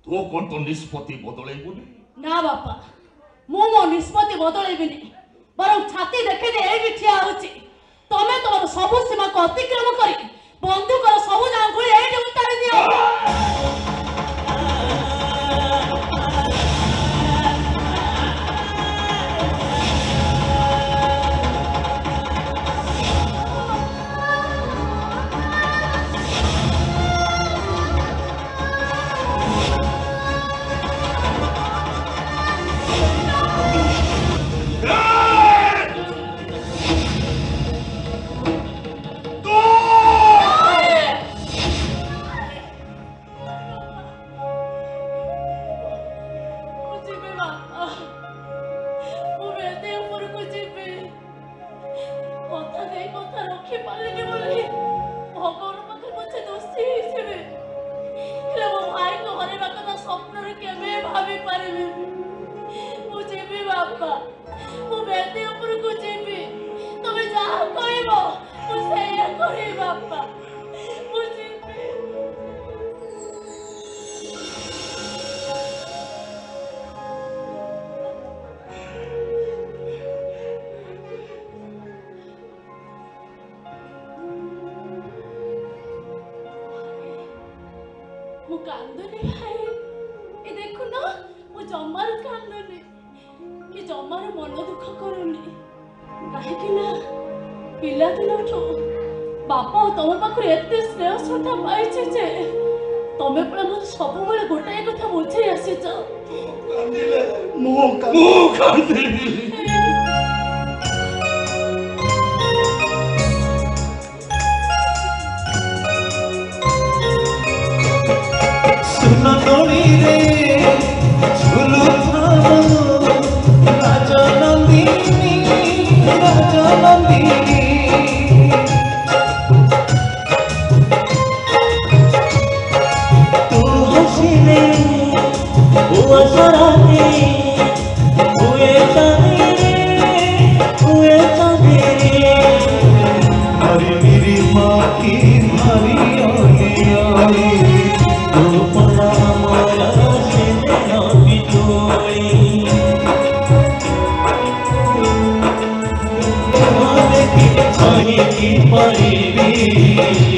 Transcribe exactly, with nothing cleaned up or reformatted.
तो कौन तो निष्पत्ति बदलैबुनी ना बापा मु मो निष्पत्ति बदलैबिनी बरं छाती देखे दे एठी ठिया होची तमे तोर सब सीमा को अतिक्रम करी बंदूक सब जान गुली एठी उतारी दियो बापा तुम पाखर एत स्नेह श्रद्धा पाई तमें पूरा मत सब गोटाए कथा बुझे आसीच Paribi